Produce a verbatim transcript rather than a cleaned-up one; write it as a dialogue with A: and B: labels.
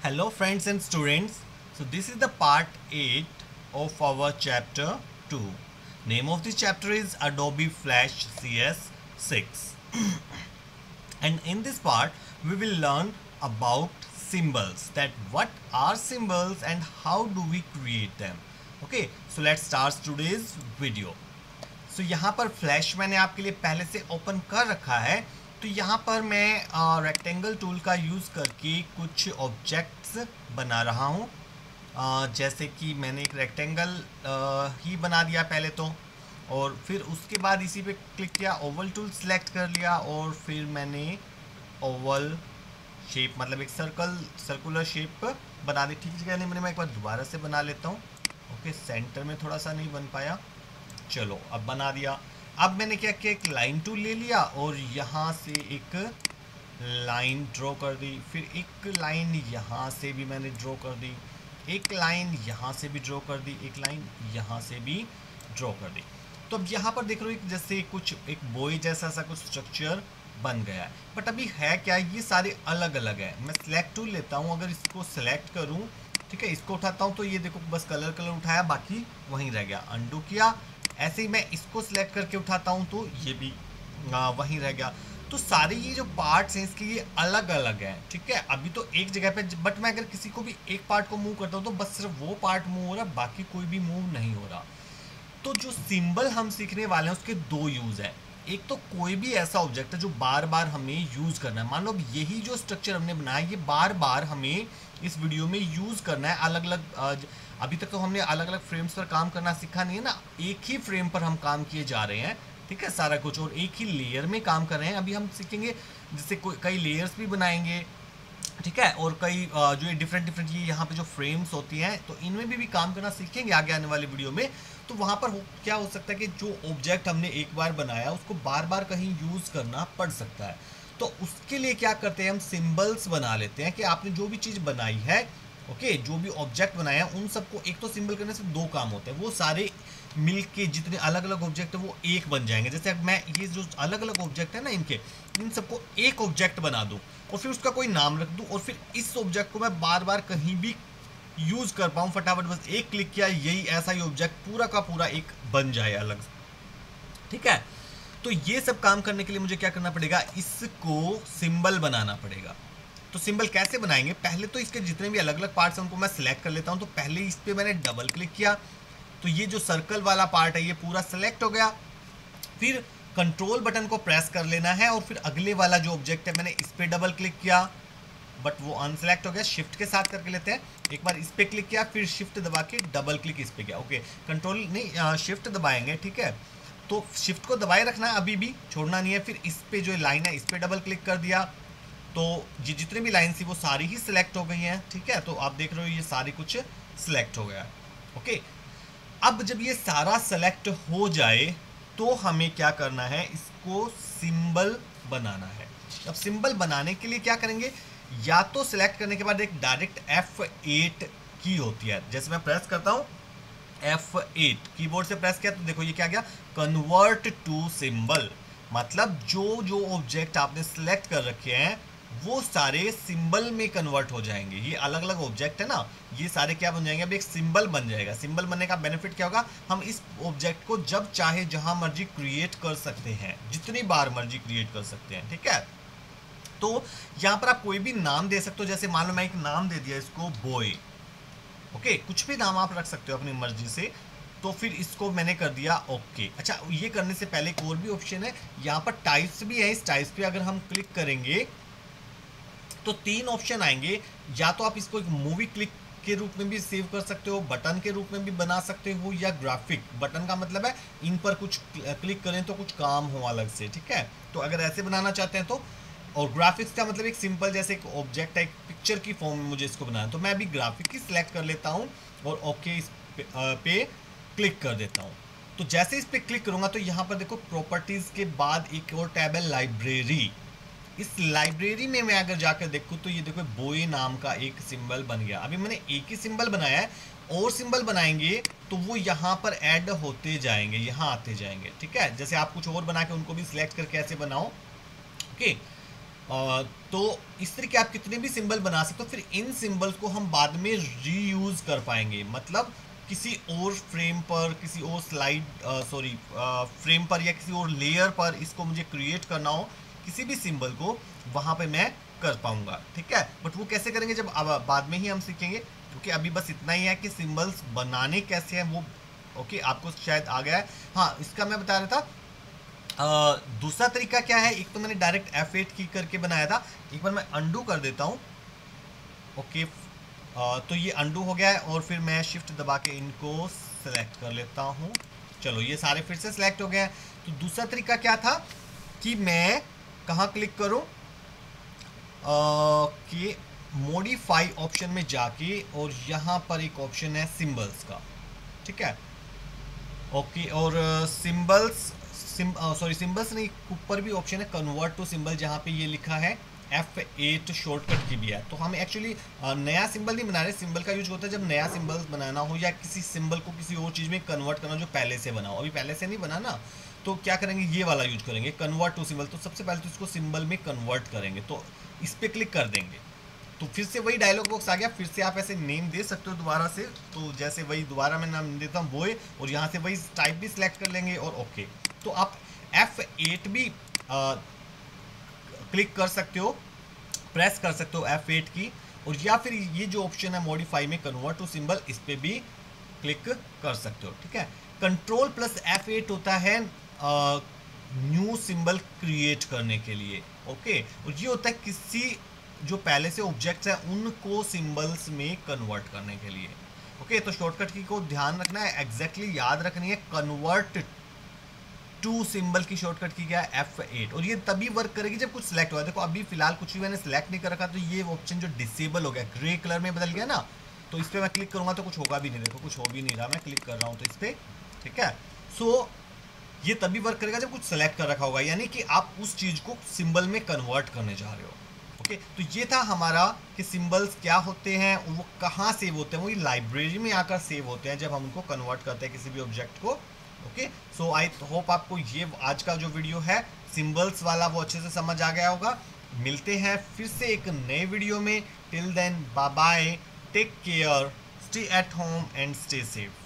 A: Hello friends and students. So this is the part eight of our chapter two. Name of this chapter is Adobe Flash C S six. And in this part we will learn about symbols, that what are symbols and how do we create them. Okay, so let's start today's video. So यहाँ पर flash मैंने आपके लिए पहले से open कर रखा है। तो यहाँ पर मैं रेक्टेंगल टूल का यूज़ करके कुछ ऑब्जेक्ट्स बना रहा हूँ। जैसे कि मैंने एक रेक्टेंगल ही बना दिया पहले तो, और फिर उसके बाद इसी पे क्लिक किया, ओवल टूल सेलेक्ट कर लिया और फिर मैंने ओवल शेप मतलब एक सर्कल सर्कुलर शेप बना दी। ठीक है, नहीं मैंने मैं एक बार दोबारा से बना लेता हूँ। ओके, सेंटर में थोड़ा सा नहीं बन पाया, चलो अब बना दिया। अब मैंने क्या किया, एक लाइन टूल ले लिया और यहाँ से एक लाइन ड्रॉ कर दी, फिर एक लाइन यहाँ से भी मैंने ड्रॉ कर दी, एक लाइन यहाँ से भी ड्रॉ कर दी, एक लाइन यहाँ से भी ड्रॉ कर दी। तो अब यहाँ पर देख रहे हो जैसे कुछ एक बोई जैसा सा कुछ स्ट्रक्चर बन गया है। बट अभी है क्या, ये सारे अलग अलग है। मैं सिलेक्ट टूल लेता हूँ, अगर इसको सिलेक्ट करूँ, ठीक है, इसको उठाता हूँ तो ये देखो बस कलर कलर उठाया, बाकी वहीं रह गया। अंडू किया, ऐसे ही मैं इसको सिलेक्ट करके उठाता हूँ तो ये भी आ, वहीं रह गया। तो सारे ये जो पार्ट्स हैं इसके ये अलग अलग हैं। ठीक है, अभी तो एक जगह पे, बट मैं अगर किसी को भी एक पार्ट को मूव करता हूँ तो बस सिर्फ वो पार्ट मूव हो रहा, बाकी कोई भी मूव नहीं हो रहा। तो जो सिंबल हम सीखने वाले हैं उसके दो यूज़ हैं। एक तो कोई भी ऐसा ऑब्जेक्ट है जो बार बार हमें यूज़ करना है। मान लो यही जो स्ट्रक्चर हमने बनाया ये बार बार हमें इस वीडियो में यूज़ करना है। अलग अलग, अभी तक तो हमने अलग अलग फ्रेम्स पर काम करना सीखा नहीं है ना, एक ही फ्रेम पर हम काम किए जा रहे हैं। ठीक है, सारा कुछ, और एक ही लेयर में काम कर रहे हैं। अभी हम सीखेंगे जिससे कोई कई लेयर्स भी बनाएंगे, ठीक है, और कई जो ये डिफरेंट डिफरेंट ये यहाँ पे जो फ्रेम्स होती हैं तो इनमें भी, भी काम करना सीखेंगे आगे आने वाली वीडियो में। तो वहाँ पर हो, क्या हो सकता है कि जो ऑब्जेक्ट हमने एक बार बनाया उसको बार बार कहीं यूज़ करना पड़ सकता है। तो उसके लिए क्या करते हैं, हम सिंबल्स बना लेते हैं कि आपने जो भी चीज़ बनाई है, ओके, जो भी ऑब्जेक्ट बनाया है उन सबको एक तो सिंबल करने से दो काम होते हैं, वो सारे मिल के जितने अलग अलग ऑब्जेक्ट है वो एक बन जाएंगे। जैसे अब मैं ये जो अलग अलग ऑब्जेक्ट है ना इनके, इन सबको एक ऑब्जेक्ट बना दूँ और फिर उसका कोई नाम रख दूँ और फिर इस ऑब्जेक्ट को मैं बार बार कहीं भी यूज़ कर पाऊँ, फटाफट बस एक क्लिक किया, यही ऐसा ही ऑब्जेक्ट पूरा का पूरा एक बन जाए अलग। ठीक है, तो ये सब काम करने के लिए मुझे क्या करना पड़ेगा, इसको सिंबल बनाना पड़ेगा। तो सिंबल कैसे बनाएंगे, पहले तो इसके जितने भी अलग अलग पार्ट्स हैं उनको मैं सिलेक्ट कर लेता हूं। तो पहले इस पर मैंने डबल क्लिक किया तो ये जो सर्कल वाला पार्ट है ये पूरा सिलेक्ट हो गया। फिर कंट्रोल बटन को प्रेस कर लेना है और फिर अगले वाला जो ऑब्जेक्ट है मैंने इस पर डबल क्लिक किया, बट वो अनसेलेक्ट हो गया। शिफ्ट के साथ करके लेते हैं, एक बार इस पर क्लिक किया फिर शिफ्ट दबा के डबल क्लिक इस पर किया। ओके, कंट्रोल नहीं शिफ्ट दबाएंगे, ठीक है, तो शिफ्ट को दबाए रखना है, अभी भी छोड़ना नहीं है। फिर इस पे जो लाइन है इस पर डबल क्लिक कर दिया तो जी जितने भी लाइन थी वो सारी ही सिलेक्ट हो गई हैं। ठीक है, तो आप देख रहे हो ये सारी कुछ सिलेक्ट हो गया। ओके, अब जब ये सारा सेलेक्ट हो जाए तो हमें क्या करना है, इसको सिंबल बनाना है। अब सिंबल बनाने के लिए क्या करेंगे, या तो सिलेक्ट करने के बाद एक डायरेक्ट एफ एट की होती है, जैसे मैं प्रेस करता हूँ एफ एट कीबोर्ड से प्रेस किया तो देखो ये क्या गया, कन्वर्ट टू सिंबल। मतलब जो जो ऑब्जेक्ट आपने सिलेक्ट कर रखे हैं वो सारे सिंबल में कन्वर्ट हो जाएंगे। ये अलग अलग ऑब्जेक्ट है ना, ये सारे क्या बन जाएंगे, अभी एक सिंबल बन जाएगा। सिंबल बनने का बेनिफिट क्या होगा, हम इस ऑब्जेक्ट को जब चाहे जहां मर्जी क्रिएट कर सकते हैं, जितनी बार मर्जी क्रिएट कर सकते हैं। ठीक है, तो यहाँ पर आप कोई भी नाम दे सकते हो। जैसे मान लो मैं एक नाम दे दिया इसको बॉय, ओके, कुछ भी नाम आप रख सकते हो अपनी मर्जी से। तो फिर इसको मैंने कर दिया ओके। अच्छा, ये करने से पहले एक और भी ऑप्शन है, यहाँ पर टाइप्स भी है। इस टाइप्स पे अगर हम क्लिक करेंगे तो तीन ऑप्शन आएंगे। या तो आप इसको एक मूवी क्लिक के रूप में भी सेव कर सकते हो, बटन के रूप में भी बना सकते हो, या ग्राफिक। बटन का मतलब है इन पर कुछ क्लिक करें तो कुछ काम हो अलग से। ठीक है, तो अगर ऐसे बनाना चाहते हैं तो, और ग्राफिक्स का मतलब एक सिंपल जैसे एक ऑब्जेक्ट है, एक पिक्चर की फॉर्म में मुझे इसको बनाना है, तो मैं अभी ग्राफिक की सिलेक्ट कर लेता हूँ और ओके इस पे, पे क्लिक कर देता हूँ। तो जैसे इस पे क्लिक करूँगा तो यहाँ पर देखो प्रॉपर्टीज़ के बाद एक और टैब है लाइब्रेरी। इस लाइब्रेरी में मैं अगर जाकर देखूँ तो ये देखो बॉय नाम का एक सिंबल बन गया। अभी मैंने एक ही सिंबल बनाया है, और सिंबल बनाएंगे तो वो यहाँ पर ऐड होते जाएंगे, यहाँ आते जाएंगे। ठीक है, जैसे आप कुछ और बना के उनको भी सिलेक्ट करके ऐसे बनाओ। ओके, आ, तो इस तरह के आप कितने भी सिंबल बना सकते हो, फिर इन सिंबल्स को हम बाद में रीयूज कर पाएंगे। मतलब किसी और फ्रेम पर, किसी और स्लाइड सॉरी फ्रेम पर या किसी और लेयर पर इसको मुझे क्रिएट करना हो, किसी भी सिंबल को वहाँ पे मैं कर पाऊंगा। ठीक है, बट वो कैसे करेंगे जब अब बाद में ही हम सीखेंगे, क्योंकि अभी बस इतना ही है कि सिंबल्स बनाने कैसे हैं वो ओके आपको शायद आ गया है। हाँ, इसका मैं बता रहा था Uh, दूसरा तरीका क्या है। एक तो मैंने डायरेक्ट एफ एट की करके बनाया था, एक बार मैं अंडू कर देता हूँ। ओके uh, तो ये अंडू हो गया है और फिर मैं शिफ्ट दबा के इनको सेलेक्ट कर लेता हूँ। चलो ये सारे फिर से सेलेक्ट हो गए हैं। तो दूसरा तरीका क्या था कि मैं कहाँ क्लिक करूँ कि मॉडिफाई ऑप्शन में जाके और यहाँ पर एक ऑप्शन है सिंबल्स का। ठीक है, ओके और सिंबल्स सॉरी सिंबल्स नहीं, ऊपर भी ऑप्शन है कन्वर्ट टू सिंबल, जहाँ पे ये लिखा है एफ एट शॉर्टकट की भी है। तो हम एक्चुअली नया सिंबल नहीं बना रहे। सिंबल का यूज होता है जब नया सिंबल बनाना हो या किसी सिंबल को किसी और चीज़ में कन्वर्ट करना जो पहले से बना हो। अभी पहले से नहीं बना ना, तो क्या करेंगे, ये वाला यूज करेंगे कन्वर्ट टू सिंबल। तो सबसे पहले तो इसको सिंबल में कन्वर्ट करेंगे, तो इस पर क्लिक कर देंगे तो फिर से वही डायलॉग बॉक्स आ गया। फिर से आप ऐसे नेम दे सकते हो दोबारा से, तो जैसे वही दोबारा मैं नाम देता हूँ बॉय, और यहाँ से वही टाइप भी सिलेक्ट कर लेंगे और ओके। तो आप एफ एट भी आ, क्लिक कर सकते हो, प्रेस कर सकते हो एफ एट की, और या फिर ये जो ऑप्शन है मॉडिफाई में कन्वर्ट टू सिंबल, इस पे भी क्लिक कर सकते हो। ठीक है, कंट्रोल प्लस एफ एट होता है न्यू सिंबल क्रिएट करने के लिए। ओके, और ये होता है किसी जो पहले से ऑब्जेक्ट्स हैं उनको सिंबल्स में कन्वर्ट करने के लिए। ओके, तो शॉर्टकट की को ध्यान रखना है, एग्जैक्टली याद रखनी है। कन्वर्ट टू सिंबल की शॉर्टकट की क्या है एफ एट, और ये तभी वर्क करेगी जब कुछ सिलेक्ट हुआ है। देखो अभी फिलहाल कुछ भी मैंने सिलेक्ट नहीं कर रखा, तो ये ऑप्शन जो डिसेबल हो गया, ग्रे कलर में बदल गया ना, तो इस पर मैं क्लिक करूंगा तो कुछ होगा भी नहीं। देखो कुछ हो भी नहीं रहा, मैं क्लिक कर रहा हूँ तो इस पर। ठीक है, सो ये तभी वर्क करेगा जब कुछ सेलेक्ट कर रखा होगा, यानी कि आप उस चीज को सिंबल में कन्वर्ट करने जा रहे हो। ओके, तो ये था हमारा कि सिंबल्स क्या होते हैं और वो कहाँ सेव होते हैं। वो लाइब्रेरी में आकर सेव होते हैं जब हम उनको कन्वर्ट करते हैं किसी भी ऑब्जेक्ट को। ओके, सो आई होप आपको ये आज का जो वीडियो है सिंबल्स वाला वो अच्छे से समझ आ गया होगा। मिलते हैं फिर से एक नए वीडियो में। Till then bye bye, take care, stay at home and stay safe.